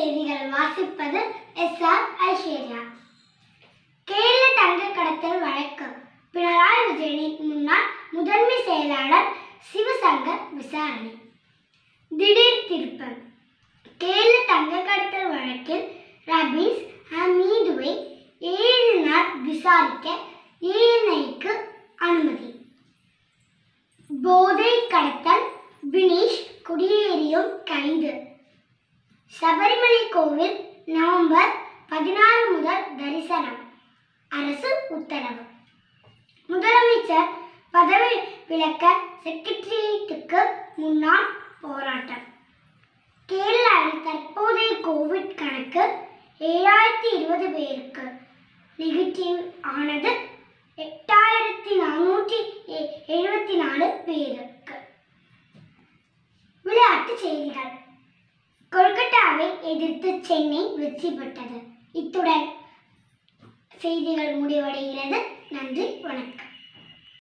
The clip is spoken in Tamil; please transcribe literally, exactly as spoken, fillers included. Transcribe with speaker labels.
Speaker 1: செய்திகள் வாசிப்பது எஸ் ஆர் ஐஸ்வர்யா. கேரள தங்க கடத்தல் வழக்கு பினராயி விஜயனின் முன்னாள் முதன்மை செயலாளர் சிவசங்கர் விசாரணை. திடீர் திருப்பம். கேரள தங்க கடத்தல் வழக்கில் ரபீஸ் ஹமீதுவை ஏழு நாள் விசாரிக்க ஏஎன்ஐக்கு அனுமதி. போதை கடத்தல் பினீஷ் குடியேறியும் கைது. சபரிமலை கோவில் நவம்பர் பதினாறு முதல் தரிசனம். அரசு உத்தரவு. முதலமைச்சர் பதவி விலக்க செக்ரட்டரியேட்டுக்கு முன்னால் போராட்டம். கேரளாவில் தற்போதைய கோவிட் கணக்கு ஏழாயிரத்தி இருபது பேருக்கு நெகட்டிவ் ஆனது. எட்டாயிரத்தி நானூற்றி எழுபத்தி நாலு பேருக்கு. விளையாட்டுச் செய்திகள். கொல்கத்தாவை எதிர்த்து சென்னை வெற்றி பெற்றது. இத்துடன் செய்திகள் முடிவடைகிறது. நன்றி, வணக்கம்.